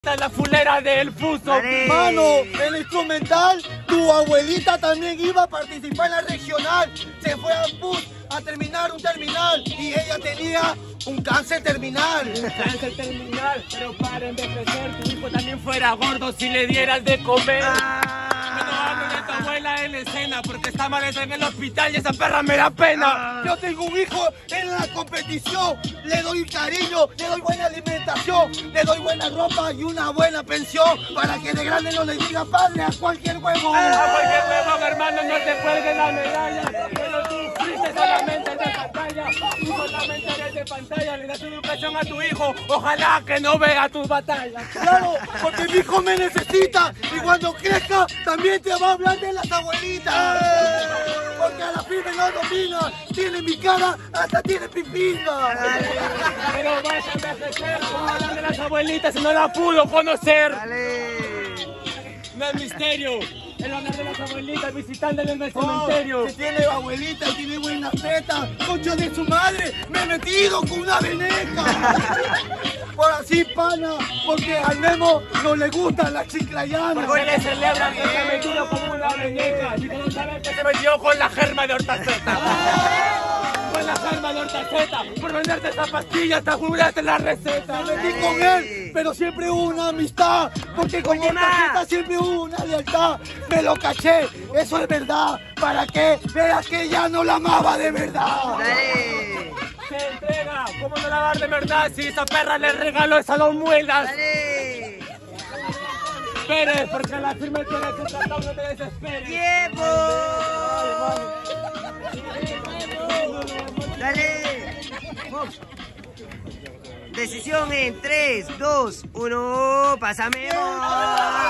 La fulera del fuso. Mano, el instrumental, tu abuelita también iba a participar en la regional. Se fue a FUS a terminar un terminal y ella tenía un cáncer terminal. Un cáncer terminal, pero paren de crecer. Tu hijo también fuera gordo si le dieras de comer. No hablo de tu abuela en escena porque está maleta en el hospital y esa perra me da pena. Yo tengo un hijo en la competición, le doy cariño, le doy buena alimentación, le doy buena ropa y una buena pensión para que de grande no le diga padre a cualquier huevo. A cualquier huevo, hermano, no te cuelgues la medalla, pero tú fuiste solamente de pantalla, tú solamente eres de pantalla, le das educación a tu hijo, ojalá que no vea tus batallas. Claro, porque mi hijo me necesita y cuando crezca también te va a hablar de las abuelitas. Porque a la firme no domina, tiene mi cara, hasta tiene pipinga. Pero vas a envejecer, ¿cómo hablar de las abuelitas si no la pudo conocer? No es misterio, el hablar de las abuelitas visitándoles en el cementerio. Si tiene abuelita y tiene buena teta, concha de su madre, me he metido con una veneca. Por así, pana, porque al Memo no le gustan las chiclayanas. Porque le celebran que se ha metido como una veneca. Y que no saben que se metió con la germa de Hortaceta. Con la germa de Hortaceta. Por venderte esa pastilla hasta juraste la receta. Me metí con él, pero siempre hubo una amistad. Porque con Hortaceta siempre hubo una lealtad. Me lo caché, eso es verdad. Para que veas que ya no la amaba de verdad. Se entrega, ¿cómo no la va a dar de verdad si esa perra le regaló esas dos muelas? Espere, porque la firme tiene que tratar, no te desesperes. ¡Tiempo! ¡Dale! Decisión en 3, 2, 1, pásame.